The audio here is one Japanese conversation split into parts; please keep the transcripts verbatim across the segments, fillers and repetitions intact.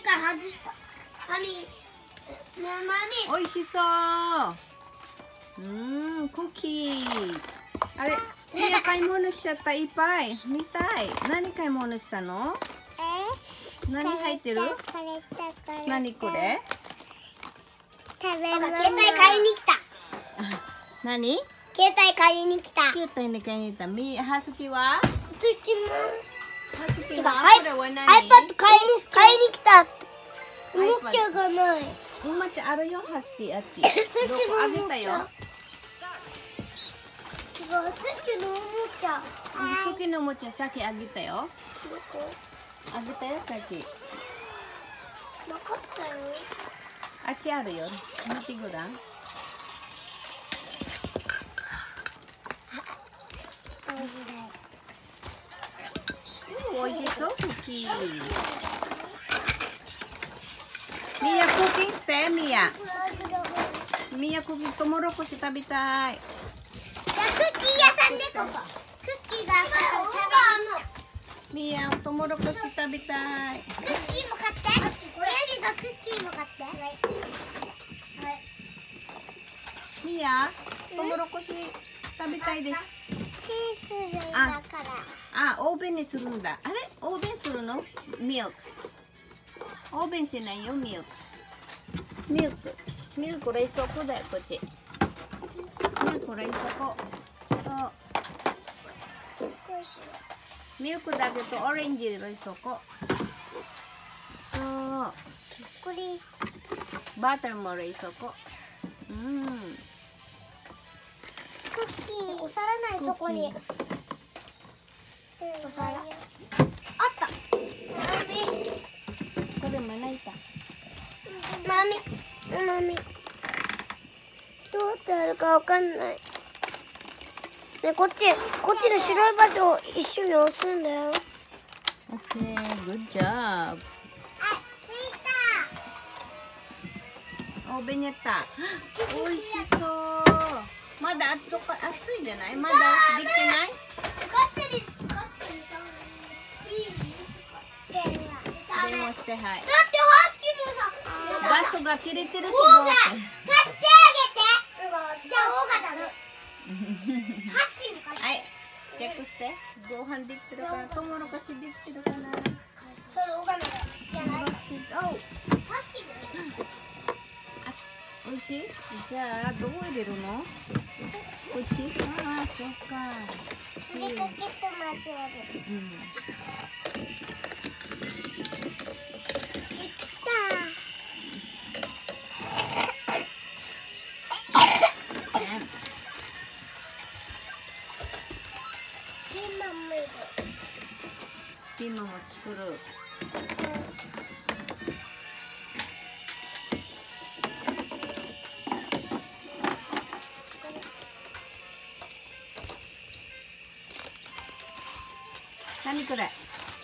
から外した。マミ、ねえマミ。美味しそう。うーん、クッキー。あれ、みや買い物しちゃった。いっぱい見たい。何買い物したの？え？何入ってる？何これ？ 食べ物。携帯買いに来た。 何？ 携帯買いに来た。 携帯に買いに来た。み、はすきは？ ついてます。 はすきは？これは何？ アイパッド 買いに買いに来た。おもちゃがない。 おもちゃあるよ、はすき。あっち。どこあげたよ。 さっきのおもちゃ。 さっきのおもちゃさっきあげたよ。あげたよさっき。 なかったよ。 あっちあるよ。見てごらん。おいしそうクッキー。みやクッキングしてみや。みやクッキングトウモロコシ食べたい。 じゃあクッキー屋さんでここ。クッキーがあるから食べる。 みやトウモロコシ食べたい。 クッキーも買って。親指がクッキーも買って。はい。 みやトウモロコシ食べたいです。 チーズだから。 あ、オーブンにするんだ。あれ、オーブンするの？ミルク。オーブンしないよ、ミルク。ミルク。ミルク冷蔵庫だよ、こっち。ミルク冷蔵庫。そう。ミルクだけとオレンジ冷蔵庫。そう。 これ。 バターも冷蔵庫。うん。 クッキー。お皿ない、そこに。お皿。あった。 これもないか。 マミ、マミ。どうやってやるかわかんない。ね、こっち、こっちの白い場所を一緒に押すんだよ。 オッケー、グッジョブ。あ、 ついた。オーブンやった。美味しそう。まだ熱そうか、熱いじゃない？まだできてない？電話して、はい。 だってハスキーもさ、 ガスが切れてるけど。 オーガ、貸してあげて。じゃあオーガだろ。ハスキーも貸して。 はい、チェックして。ご飯できてるかな、トウモロコシできてるかな。 それオーガだよ。じゃない。 お、ハスキーだよ。 あ、美味しい？じゃあどう入れるの？こっち？ああ、そっか。 で、ポケットもつやる。 うん。ピーマンも作る。何これ？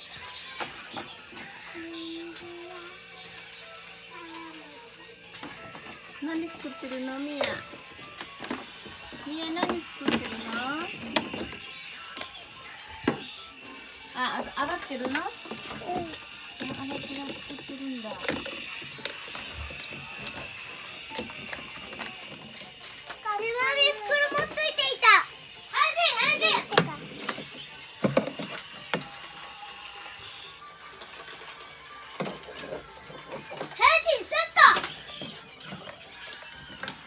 何作ってるの？みや。みや何作ってるの？あ、洗ってるの？うん。洗ってら作ってるんだ。 袋もついていた。はじいはじい。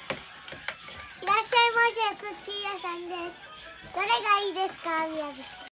いらっしゃいませ、クッキー屋さんです。どれがいいですか、宮城さん。